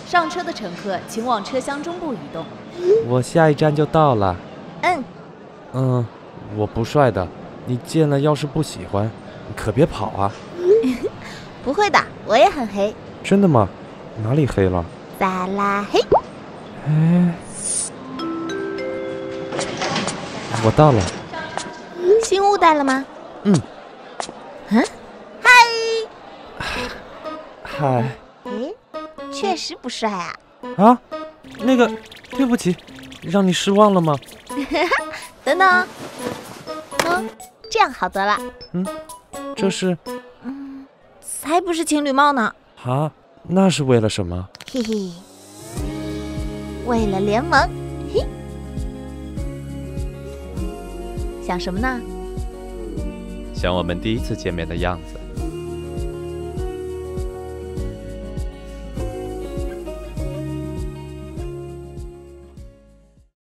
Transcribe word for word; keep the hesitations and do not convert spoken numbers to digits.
上车的乘客请往车厢中部移动。 我下一站就到了。 嗯。 嗯，我不帅的，你见了要是不喜欢，你可别跑啊。 不会的，我也很黑。 真的吗？哪里黑了？ 撒拉嘿。 哎，我到了。 新物带了吗？ 嗯。 嗯， 嗨。嗨。 诶，确实不帅啊。 啊，那个，对不起，让你失望了吗？ 等等，嗯，这样好多了。 嗯，这是？ 嗯，才不是情侣帽呢。 啊，那是为了什么？ 嘿嘿，为了联盟。嘿，想什么呢？ 像我们第一次见面的样子。